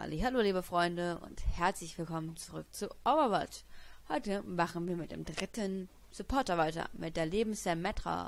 Hallo liebe Freunde und herzlich willkommen zurück zu Overwatch. Heute machen wir mit dem dritten Supporter weiter, mit der lieben Symmetra,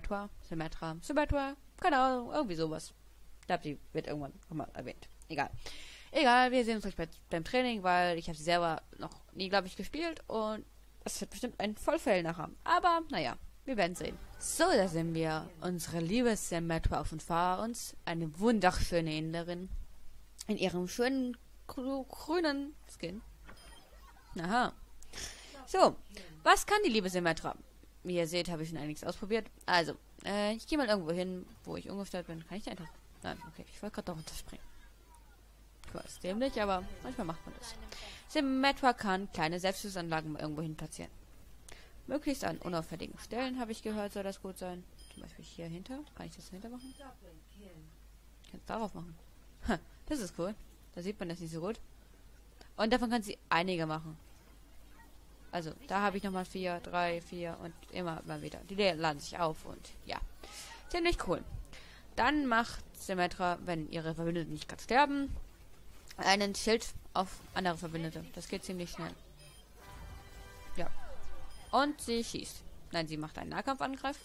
keine Ahnung, irgendwie sowas. Ich glaube, die wird irgendwann nochmal erwähnt. Egal, wir sehen uns gleich beim Training, weil ich habe sie selber noch nie, glaube ich, gespielt und es wird bestimmt ein Vollfall nachher. Aber naja, wir werden sehen. So, da sind wir. Unsere liebe Symmetra auf und fahr uns eine wunderschöne Inderin in ihrem schönen grünen Skin. Aha. So, was kann die liebe Symmetra? Wie ihr seht, habe ich schon einiges ausprobiert. Also, ich gehe mal irgendwo hin, wo ich umgestellt bin. Kann ich da einfach? Nein, okay, ich wollte gerade doch runterspringen. Ich weiß, dämlich, aber manchmal macht man das. Symmetra kann kleine Selbstschussanlagen irgendwo hin platzieren. Möglichst an unauffälligen Stellen, habe ich gehört, soll das gut sein. Zum Beispiel hier hinter. Kann ich das hinter machen? Ich kann es darauf machen. Ha, das ist cool. Da sieht man das nicht so gut. Und davon kann sie einige machen. Also, da habe ich nochmal 4, 3, 4 und immer mal wieder. Die laden sich auf und ja. Ziemlich cool. Dann macht Symmetra, wenn ihre Verbündeten nicht gerade sterben, einen Schild auf andere Verbündete. Das geht ziemlich schnell. Ja. Und sie schießt. Nein, sie macht einen Nahkampfangriff.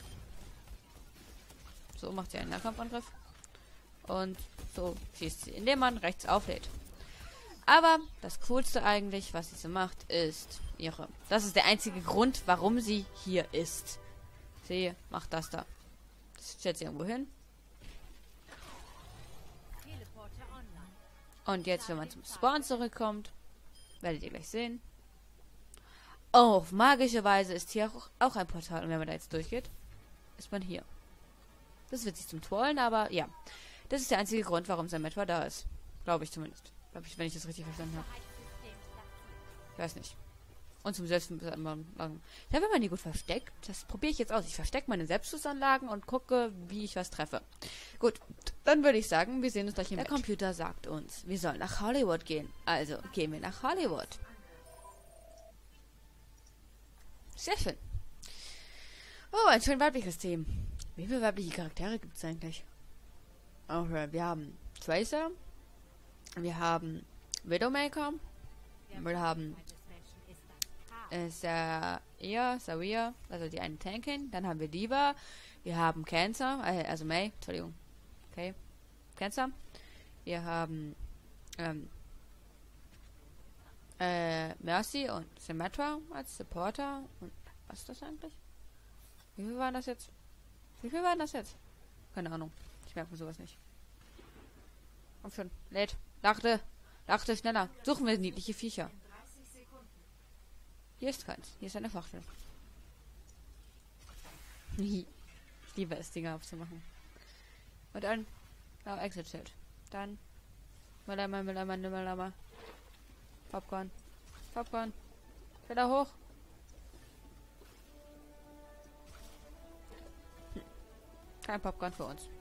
So macht sie einen Nahkampfangriff. Und so schießt sie, indem man rechts auflädt. Aber das Coolste eigentlich, was sie so macht, ist ihre. Das ist der einzige Grund, warum sie hier ist. Sie macht das da. Das stellt sie irgendwo hin. Und jetzt, wenn man zum Spawn zurückkommt, werdet ihr gleich sehen. Oh, auf magische Weise ist hier auch ein Portal. Und wenn man da jetzt durchgeht, ist man hier. Das wird sich zum Trollen, aber ja. Das ist der einzige Grund, warum Symmetra da ist. Glaube ich zumindest. Glaube ich, wenn ich das richtig verstanden habe. Ich weiß nicht. Und zum Selbstschussanlagen. Ja, wenn man die gut versteckt, das probiere ich jetzt aus. Ich verstecke meine Selbstschussanlagen und gucke, wie ich was treffe. Gut, dann würde ich sagen, wir sehen uns gleich im Bett. Der Computer sagt uns, wir sollen nach Hollywood gehen. Also gehen wir nach Hollywood. Sehr schön. Oh, ein schön weibliches Team. Wie viele weibliche Charaktere gibt es eigentlich? Okay, wir haben Tracer. Wir haben Widowmaker. Wir haben Saria, also die eine Tankin. Dann haben wir Diva. Wir haben Cancer, also May, Entschuldigung. Okay, Cancer. Wir haben Mercy und Symmetra als Supporter. Und was ist das eigentlich? Wie viel waren das jetzt? Keine Ahnung. Ich merke mir sowas nicht. Komm schon, lädt. Dachte schneller. Suchen wir niedliche Viecher. Hier ist keins. Hier ist eine Schwachstelle. Ich liebe es, Dinge aufzumachen. Und dann Exit-Schild. Dann Müllermann. Popcorn. Wieder hoch. Kein Popcorn für uns.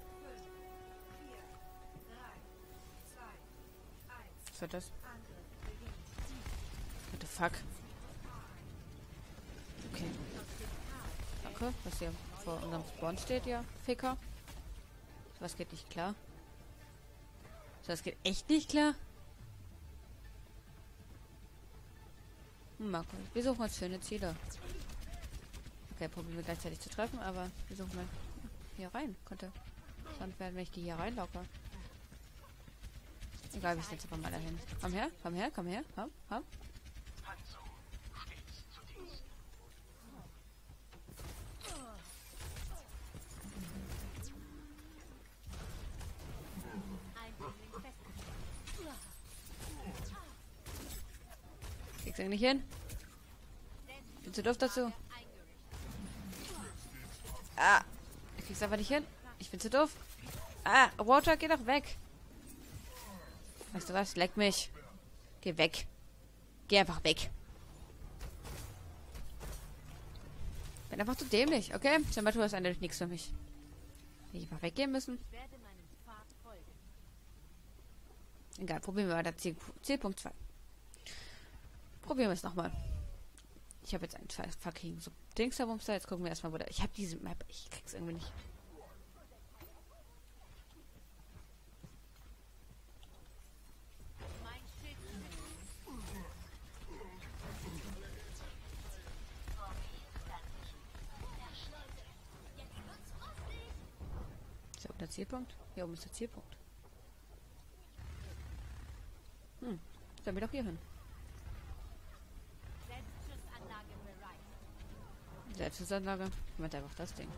Was wird das? What the fuck? Okay. Danke, was hier vor unserem Spawn steht, ja. Ficker. Was geht nicht klar? Das geht echt nicht klar? Marco, wir suchen uns schöne Ziele. Okay, probieren wir gleichzeitig zu treffen, aber wir suchen mal hier rein. Sonst werden wir die hier reinlocke. Egal, wie ich jetzt einfach mal dahin. Komm her. Komm. Kriegst du nicht hin? Bin zu doof dazu. Ah, ich krieg's einfach nicht hin. Ich bin zu doof. Ah, Water, geh doch weg. Weißt du was? Leck mich. Geh weg. Geh einfach weg. Bin einfach zu dämlich, okay? Symmetra ist eigentlich nichts für mich. Ich einfach weggehen müssen. Egal, probieren wir weiter. Zielpunkt 2. Probieren wir es nochmal. Ich habe jetzt ein fucking so Dings da. Jetzt gucken wir erstmal, wo der. Ich habe diese Map. Ich krieg's irgendwie nicht. Der Zielpunkt? Hier oben ist der Zielpunkt. Sollen wir doch hier hin. Selbstschussanlage? Ich meinte einfach das Ding.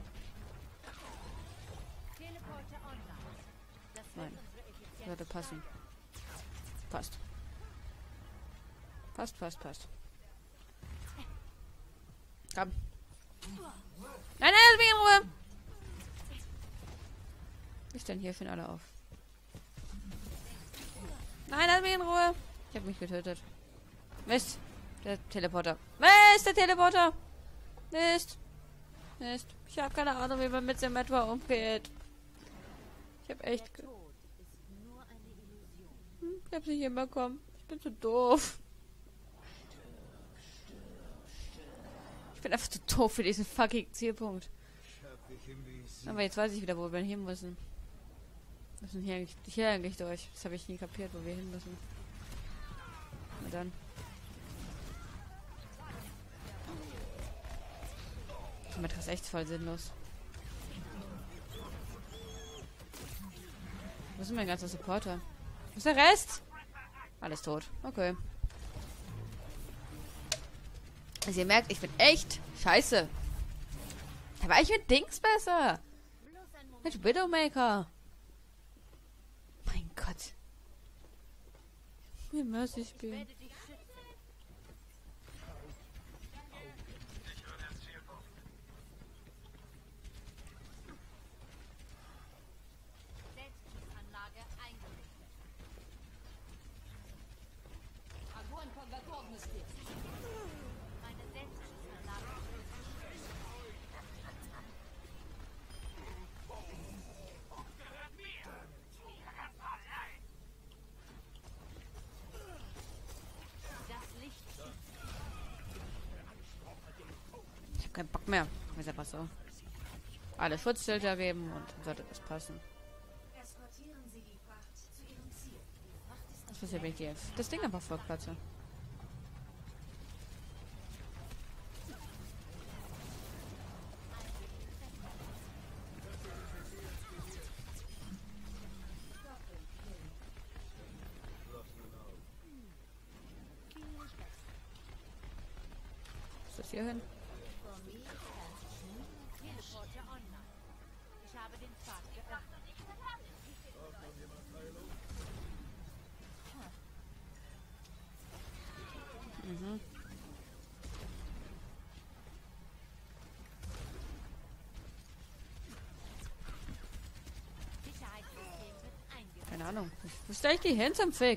Nein. Sollte passen. Passt. Passt. Komm. Nein, lass mich in Ruhe! Was ist denn hier für alle auf? Nein, lass mich in Ruhe! Ich hab mich getötet. Mist! Der Teleporter. Mist, der Teleporter! Mist! Ich habe keine Ahnung, wie man mit dem etwa umgeht. Ich hab echt... Ich hab's nicht hinbekommen. Ich bin zu doof. Ich bin einfach zu doof für diesen fucking Zielpunkt. Aber jetzt weiß ich wieder, wo wir hin müssen. Wir müssen hier eigentlich durch. Das habe ich nie kapiert, wo wir hin müssen. Na dann. Das ist echt voll sinnlos. Wo ist mein ganzer Supporter? Wo ist der Rest? Alles tot. Okay. Also ihr merkt, ich bin echt scheiße. Aber ich mit Dings besser. Mit Widowmaker. Mein Gott. Wie Mercy spielen. Ich hab keinen Bock mehr. Ist einfach so. Alle Schutzschilder geben und dann sollte das passen. Das passiert, wenn ich jetzt das Ding einfach vorplatze. Ist das hier hin? Mhm. Keine Ahnung. Wo ist eigentlich die hin zum Fick?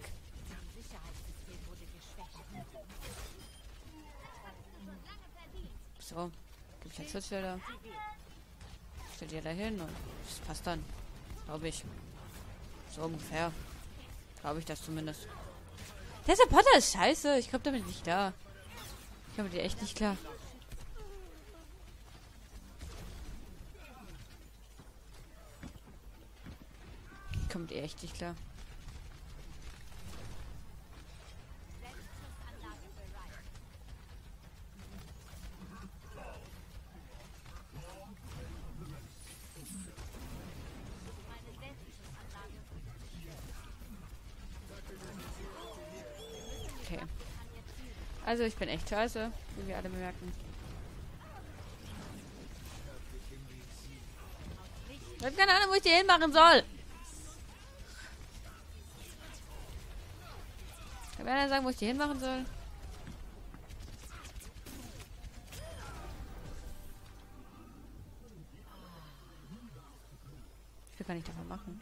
So. Gib ich jetzt Schutzschilder. Stell dir da hin und das passt dann. Glaube ich. So ungefähr. Glaube ich das zumindest. Der Supporter ist scheiße. Ich komme damit nicht klar. Ich komme dir echt nicht klar. Ich komme dir echt nicht klar. Okay. Also ich bin echt scheiße, wie wir alle bemerken. Ich habe keine Ahnung, wo ich die hinmachen soll. Kann mir einer sagen, wo ich die hinmachen soll? Ich will gar nicht davon machen.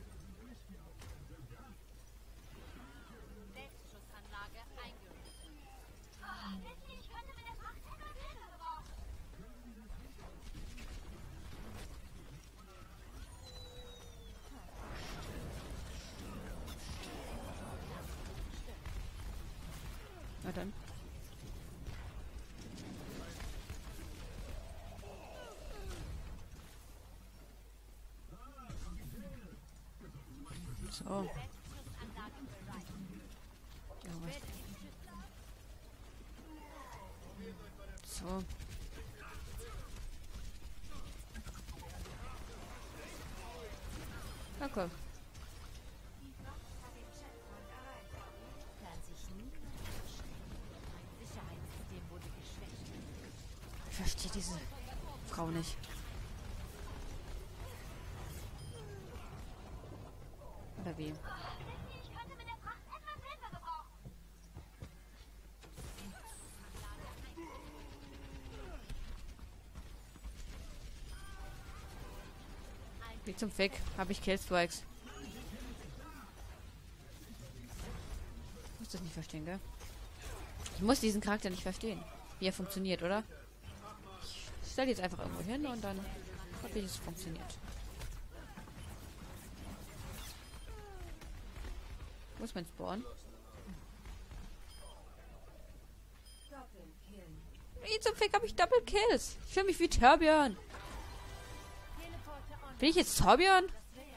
Na dann. So. Ja, was? So. Okay. Ich verstehe diese Frau nicht. Oder wie? Wie zum Fick habe ich Killstrikes. Ich muss das nicht verstehen, gell? Ich muss diesen Charakter nicht verstehen, wie er funktioniert, oder? Ich stelle jetzt einfach irgendwo hin und dann hoffe ich, es funktioniert. Wo ist mein Spawn? Wie zum Fick habe ich Double Kills? Ich fühle mich wie Torbjörn. Bin ich jetzt Torbjörn?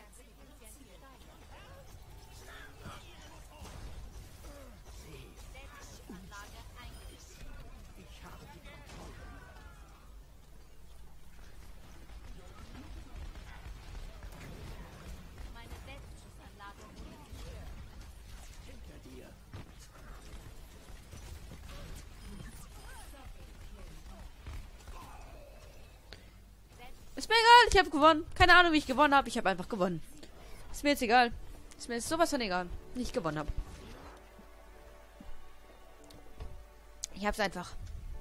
Ist mir egal, ich habe gewonnen. Keine Ahnung, wie ich gewonnen habe. Ich habe einfach gewonnen. Ist mir jetzt egal. Ist mir jetzt sowas von egal, wie ich gewonnen habe. Ich hab's einfach.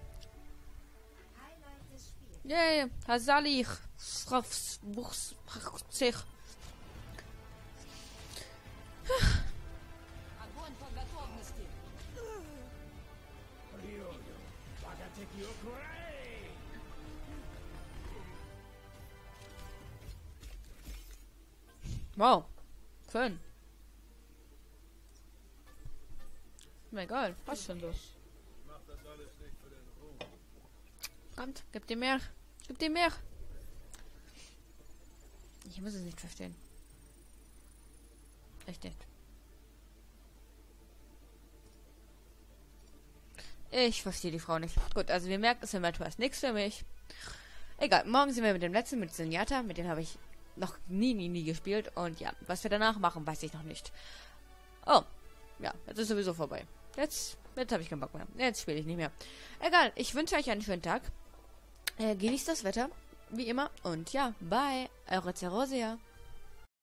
Yay, Hasalich. Wow. Schön. Mir egal. Was schon los? Kommt, gib dir mehr. Gib dir mehr. Ich muss es nicht verstehen. Echt nicht. Ich verstehe die Frau nicht. Gut, also wir merken, das Inventar ist nichts für mich. Egal, morgen sind wir mit dem letzten, mit Zenyatta. Mit dem habe ich noch nie gespielt. Und ja, was wir danach machen, weiß ich noch nicht. Oh, ja, jetzt ist sowieso vorbei. Jetzt habe ich keinen Bock mehr. Jetzt spiele ich nicht mehr. Egal, ich wünsche euch einen schönen Tag. Genießt das Wetter, wie immer. Und ja, bye, eure Zerosia.